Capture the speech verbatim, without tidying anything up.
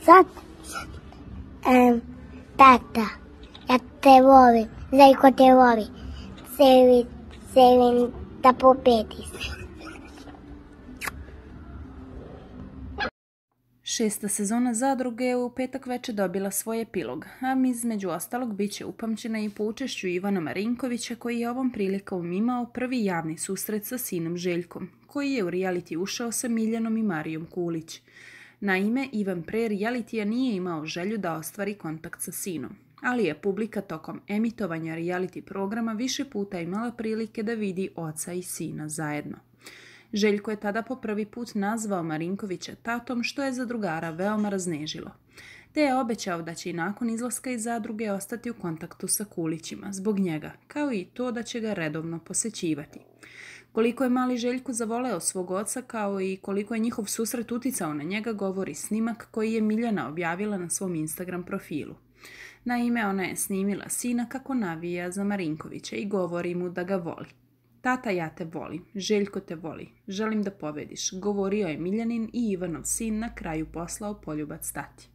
Sad? Um, tata, ja te volim, Zajko te voli, Sevin, Sevin da popeti se. Šesta sezona Zadruge je u petak večer dobila svoj epilog, a između ostalog bit će upamćena i po učešću Ivana Marinkovića, koji je ovom prilikom imao prvi javni susret sa sinom Željkom, koji je u reality ušao sa Miljanom i Marijom Kulić. Naime, Ivan pre realitija nije imao želju da ostvari kontakt sa sinom, ali je publika tokom emitovanja reality programa više puta imala prilike da vidi oca i sina zajedno. Željko je tada po prvi put nazvao Marinkovića tatom, što je za drugara veoma raznežilo, te je obećao da će i nakon izlaska iz Zadruge ostati u kontaktu sa Kulićima zbog njega, kao i to da će ga redovno posećivati. Koliko je mali Željko zavoleo svog oca, kao i koliko je njihov susret uticao na njega, govori snimak koji je Miljana objavila na svom Instagram profilu. Naime, ona je snimila sina kako navija za Marinkovića i govori mu da ga voli. Tata, ja te volim, Željko te voli, želim da pobediš, govorio je Miljanin i Ivanov sin na kraju poslao poljubac tati.